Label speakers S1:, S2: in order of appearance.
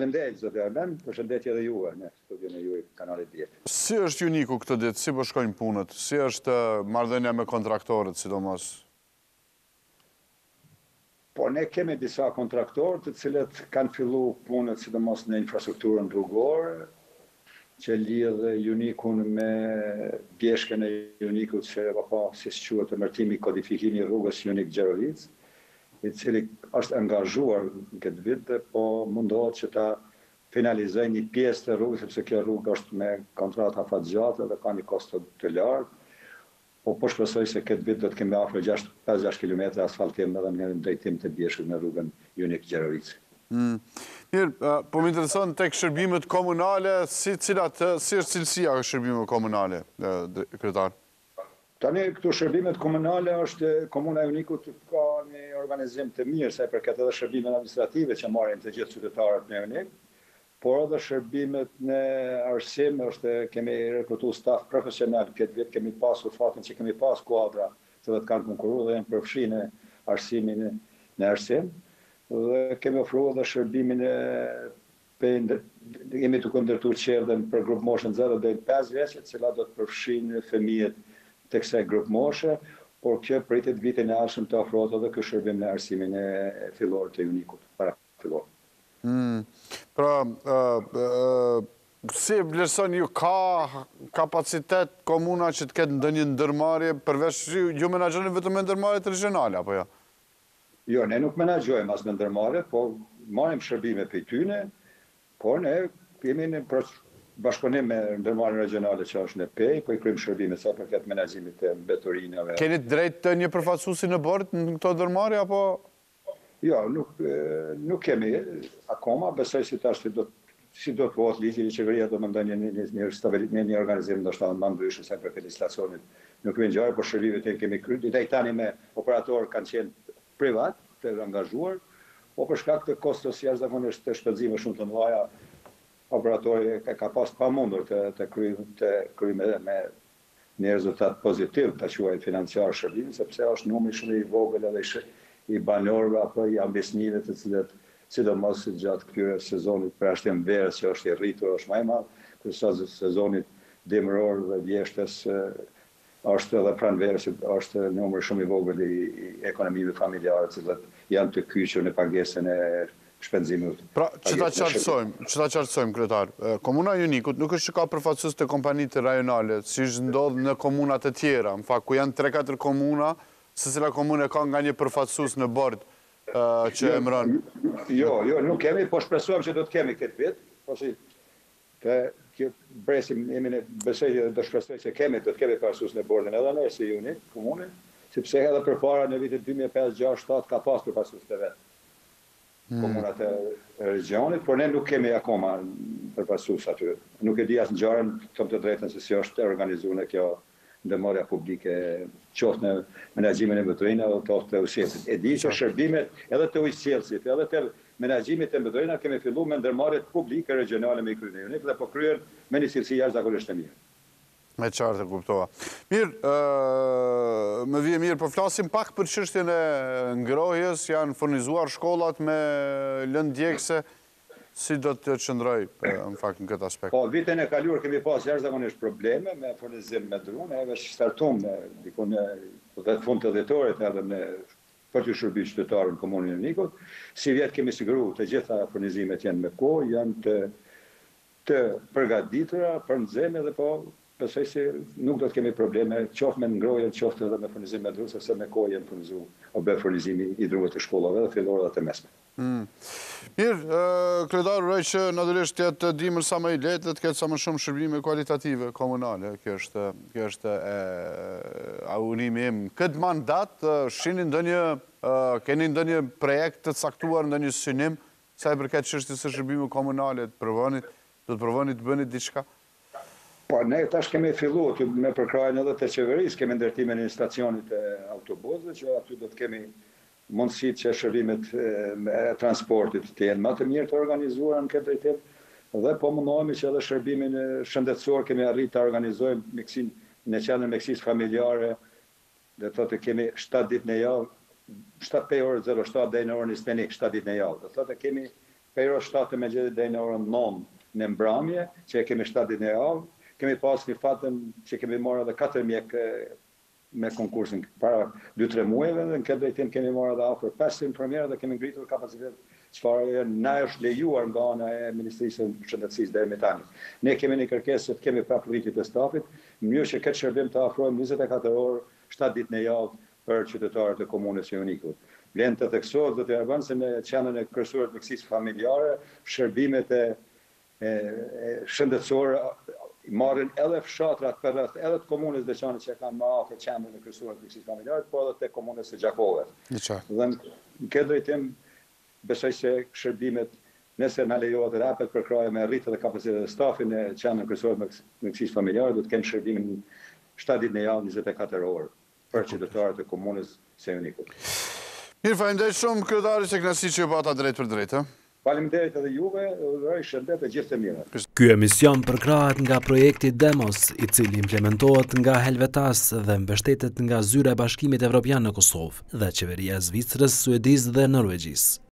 S1: Përshëndetje, zotë Arben, përshëndetje edhe juve në studion e juve kanalit Djeti.
S2: Si është Uniku këtë ditë? Si po shkojnë punët? Si është marrëdhënia me kontraktorët, sidomos?
S1: Po, ne kemi disa kontraktorë të cilët kanë fillu punët sidomos në infrastrukturën rrugore, që lidhë Unikun me bjeshkën e Unikut që si quhet emërtimi kodifikimi i rrugës Unik Gjerovic, i cili është angazhuar në këtë vit, po mundohet që ta finalizojë një pjesë të rrugës, sepse kjo rrugë është me kontrata afatgjatë dhe ka një kosto të lartë. Po shpresoj se këtë vit do të kemi afër 5-6 kilometra asfaltim edhe në drejtim të bjeshkut në rrugën Unik Gjerovic.
S2: Mirë, po më intereson tek shërbimet komunale, si është cilësia e shërbimeve komunale, kryetar?
S1: Tani këtu shërbimet komunale është komuna e Unikut ka një organizim të mirë sa i përket edhe shërbimet administrative që marrin të gjithë qytetarët në Unik, por edhe shërbimet në arsim kemi rekrutuar staf profesional këtë vit, kemi pasur fatin që kemi pas kuadra që do të kanë konkurruar dhe janë përfshirë në arsimin në arsim. Dhe kemi ofruar edhe shërbimin jemi të ndërtuar çerdhen për grup moshën 0 deri 5 vjeç, e cila do të përfshijnë fëmijët të kësaj grup moshe, por kjo pritet vitin e ardhshëm të ofrohet edhe ky shërbim në arsimin e fillor të Unikut, para fillor.
S2: Pra, si vlerësoni ju, ka kapacitet komuna që të ketë ndonjë ndërmarrje përveç ju menaxhoni vetëm me ndërmarrjet regionale apo jo?
S1: Jo, ne nuk menaxhojmë as me ndërmarrjet, po marrim shërbime prej tyne, por ne jemi në bashkëpunim me ndërmarrjen regionale që është në PEI, po i kryejmë shërbime sa përket menaxhimit të mbetorinave.
S2: Keni drejt të një përfaqësuesi në bord në këto ndërmarrje apo?
S1: Jo, nuk kemi akoma, besoj si tash si do të bëhet ligji, qeveria do të ndonjë një organizim ndoshta më ndryshe sa përket legjislacionit. Nuk kemi ngjarë, por shërbimet e kemi kryer. Deri tani me operator kanë qenë privat, të angazhuar, po për shkak të kostos jashtëzakonisht të shpenzimeve shumë të mëdha, operatori ka pas pamundur të kryejë me një rezultat pozitiv, ta quajë financiar shërbimin, sepse është numri shumë i vogël edhe i banorëve apo i ambisnive të cilët sidomos gjatë këtyre sezonit për ashtem verës që është i rritur është më i madh, kurse sezonit dimëror dhe vjeshtës është edhe pranë verës është numri shumë i vogël i ekonomive familjare të cilët janë të kyçur në pagesën e shpenzimit.
S2: Pra, që ta qartësojmë, kryetar. Komuna e Unikut nuk është që ka përfaqësues të kompanitë rajonale, siç ndodh në komunat e tjera, në fakt ku janë 3-4 komuna, secila komunë ka nga një përfaqësues në bord që emëron.
S1: Jo, nuk kemi, po shpresojmë që do të kemi këtë vit, po si presim, besoj që do shpresoj se do të kemi përfaqësues në bordin edhe ne si Unik, komune, sepse edhe përpara në vitin 2005, 6, 7 ka pas përfaqësues të vet. Komunat e regionit, por ne nuk kemi akoma përfaqësues aty. Nuk e di as ngjarën, them të drejtën se si është organizuar në kjo ndërmarrja publike, qoftë në menaxhimin e mbretërinave, qoftë të ujësjesit. E di që shërbimet edhe të ujësjesit, edhe të menaxhimit të mbretërinave kemi filluar me ndërmarrjet publike regionale me kryen Unik dhe po kryen me një cilësi jashtëzakonisht të mirë.
S2: Me qartë e kuptova. Mirë, më vije mirë, po flasim pak për çështjen e ngrohjes, janë furnizuar shkollat me lëndë djegëse, si do të qëndroj në fakt në këtë aspekt?
S1: Po, vitin e kaluar kemi pas jashtëzakonisht probleme me furnizim me drone, edhe startuam diku në fund të dhjetorit edhe për të shërbyer qytetarën komunën e Unikut. Si vjet kemi siguruar të gjitha furnizimet janë me kohë, janë të përgatitura për nxehtësi dhe po besoj se nuk do të kemi probleme, qoftë me ngrohje, qoftë edhe me furnizim me dru, sepse me kohë janë furnizuar o bërë furnizimi i druve të shkollave dhe fillore dhe të mesme.
S2: Mirë, kryetar, uroj që natyrisht jetë dimër sa më i lehtë dhe të ketë sa më shumë shërbime kualitative komunale. Kjo është aurimi im. Këtë mandat, keni ndonjë projekt të caktuar, ndonjë synim, sa i përket çështjes së shërbimeve komunale, do të provoni të bëni diçka?
S1: Po, ne tash kemi filluar me përkrajën edhe të qeverisë, kemi ndërtimin e stacionit e autobusëve, që aty do të kemi mundësitë që shërbimet e transportit të jenë më të mirë të organizuara në këtë drejtim, dhe po mundohemi që edhe shërbimin shëndetësor kemi arritë të organizojmë në qendrën mjekësisë familjare, dhe thotë kemi 7 ditë në javë, 7 orë 07 deri në orën 21, 7 ditë në javë. Do thotë kemi prej orës 17 deri në orën 9 në mbrëmje, që kemi 7 ditë në javë, kemi pas një fatën që kemi marrë edhe 4 mjekë me konkursin para 2-3 muajve dhe në këtë drejtim kemi marrë edhe afër 500 infermierë dhe kemi ngritur kapacitet çfarë na është lejuar nga ana e Ministrisë së Shëndetësisë deri më tani. Ne kemi një kërkesë që kemi prapë rritje të stafit, në mënyrë që këtë shërbim të afrojmë 24 orë, 7 ditë në javë për qytetarët e komunës së Jonikut. Vlen të theksohet zotëri Arban se në qendrën e kryesuar të mjekësisë familjare, shërbimet e shëndetësore marrin edhe fshatrat për rreth edhe të komunës Deçani që kanë më afër qendrën e kryesuar të mjekësisë familjare, por edhe të komunës së Gjakove. Dhe në këtë drejtim besoj se shërbimet, nëse na lejohet të hapet për krahje me rritje të kapacitetit të stafit në qendrën kryesuar të mjekësisë familjare, do të kenë shërbimin 7 ditë në javë 24 orë për qytetarët e komunës së Jonikut.
S2: Mirë, faleminderit shumë kryetari se kënaqësi që ju pata drejt për drejt,
S1: Faleminderit edhe juve, uroj shëndet e gjithë të mira.
S3: Ky emision përkrahet nga projekti Demos, i cili implementohet nga Helvetas dhe mbështetet nga Zyra e Bashkimit Evropian në Kosovë dhe qeveria e Zvicrës, Suedisë dhe Norvegjisë.